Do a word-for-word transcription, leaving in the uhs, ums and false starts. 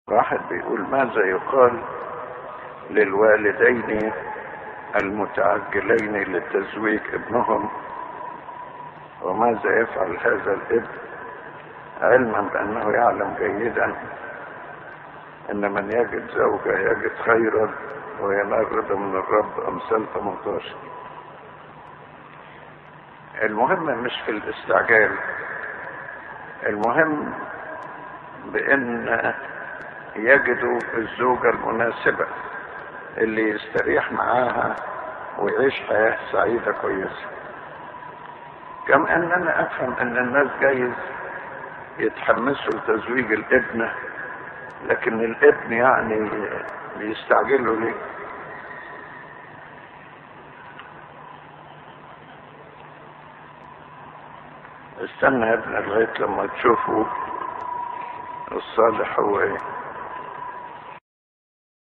واحد بيقول: ماذا يقال للوالدين المتعجلين لتزويج ابنهم، وماذا يفعل هذا الابن علما بأنه يعلم جيدا أن من يجد زوجة يجد خيرا وينال رضا من الرب؟ أمثال ثمانية عشر. المهم مش في الاستعجال، المهم بأن يجدوا الزوجة المناسبة اللي يستريح معاها ويعيش حياة سعيدة كويسة. كما ان انا افهم ان الناس جايز يتحمسوا لتزويج الابنة، لكن الابن يعني بيستعجلوا ليه؟ استنى يا ابني لغاية لما تشوفوا الصالح هو ايه.